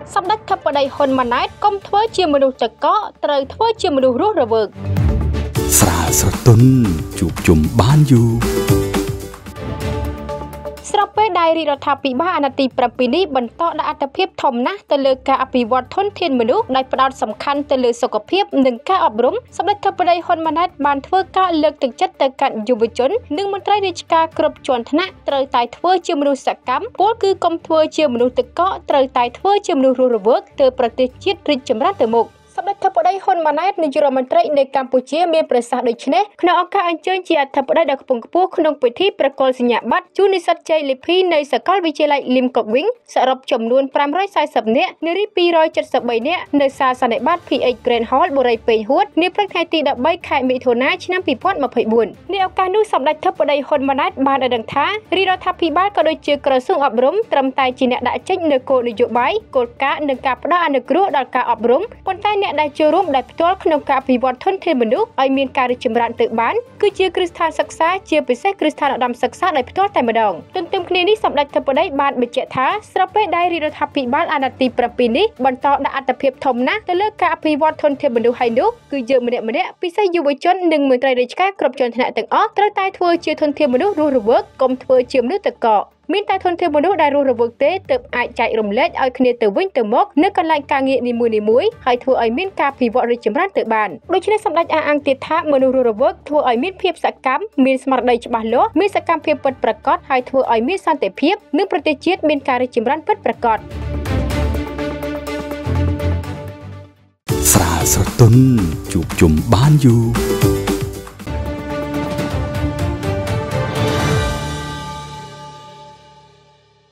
សម្ដេចធិបតីហ៊ុនម៉ាណែតកុំធ្វើជាមនុស្សតកកត្រូវធ្វើជាមនុស្សរស់រវើកស្រាលស្រទន់ជួបជុំបានយូរស្របពេលដែលរដ្ឋាភិបាលអាណត្តិទី7នេះបន្តដាក់អត្ថប្រយោជន៍ធំណាស់ទៅលើការអភិវឌ្ឍធនធានមនុស្សដោយផ្ដោតសំខាន់ទៅលើសុខភាពនិងការអប់រំសម្ដេចធិបតីហ៊ុនម៉ាណែតបានធ្វើការលើកទឹកចិត្តទៅកាន់យុវជននិងមន្ត្រីរាជការគ្រប់ជាន់ថ្នាក់ត្រូវតែធ្វើជាមនុស្សសកម្មពលគឺកុំធ្វើជាមនុស្សតកកត្រូវតែធ្វើជាមនុស្សរស់រវើកទើបប្រទេសជាតិរីកចម្រើនទៅមុខសម្ដេចធិបតីហ៊ុនម៉ាណែតនាយករដ្ឋមន្ត្រីនៃកម្ពុជាមានប្រសាសន៍ដូចនេះក្នុងឱកាសអញ្ជើញជាអធិបតីដ៏ខ្ពង់ខ្ពស់ក្នុងពិធីប្រគល់សញ្ញាបត្រជូននិស្សិតជ័យលាភីនៃសាកលវិទ្យាល័យលីមកុកវិញសរុបចំនួន540នាក់នារី273នាក់នៅសាលសន្និបាត PH Grand Hall បុរីពេញហួតនាព្រឹកថ្ងៃទី13ខែមិថុនាឆ្នាំ2024នាឱកាសនោះសម្ដេចធិបតីហ៊ុនម៉ាណែតបានឲ្យដឹងថារដ្ឋាភិបាលក៏ដូចជាក្រសួងអប់រំត្រឹមតែជាអ្នកដាក់ចេញនូវគោលនយោបាយគោលការណ៍និងការផ្ដល់អនុគ្រោះដល់ការអប់រំប៉ុន្តែអ្នកដែលចូលរួមដោយផ្ទាល់ក្នុងការអភិវឌ្ឍធនធានមនុស្សឲ្យមានការរីកចម្រើនទៅបានគឺជាគ្រឹះស្ថានសិក្សាជាពិសេសគ្រឹះស្ថានឧត្តមសិក្សាដោយផ្ទាល់តែម្ដងទន្ទឹមគ្នានេះសម្ដេចធិបតីបានបញ្ជាក់ថាស្របពេលដែលរដ្ឋាភិបាលអាណត្តិទី7នេះបន្តដាក់អត្ថប្រយោជន៍ធំណាស់ទៅលើការអភិវឌ្ឍធនធានមនុស្សហើយនោះគឺយើងម្នាក់ពិសេសយុវជននិងមន្ត្រីរាជការគ្រប់ជាន់ថ្នាក់ទាំងអស់ត្រូវតែធ្វើជាធនធានមនុស្សរស់រវើកកុំធ្វើជាមនុស្សតកកមានតែធនធានមនុស្សដែលរស់រវើកទេទើបអាចចែករំលែកឲ្យគ្នាទៅវិញទៅមកនៅកន្លែងការងារនីមួយៗហើយធ្វើឲ្យមានការអភិវឌ្ឍរីកចម្រើនទៅបានដូច្នេះសម្ដេចអះអាងទៀតថាមនុស្សរស់រវើកធ្វើឲ្យមានភាពសកម្មមានស្មារតីច្បាស់លាស់មានសកម្មភាពពិតប្រាកដហើយធ្វើឲ្យមានសន្តិភាពនិងប្រទេសជាតិមានការរីកចម្រើនពិតប្រាកដស្រាលស្រទន់ជួបជុំបានយូរ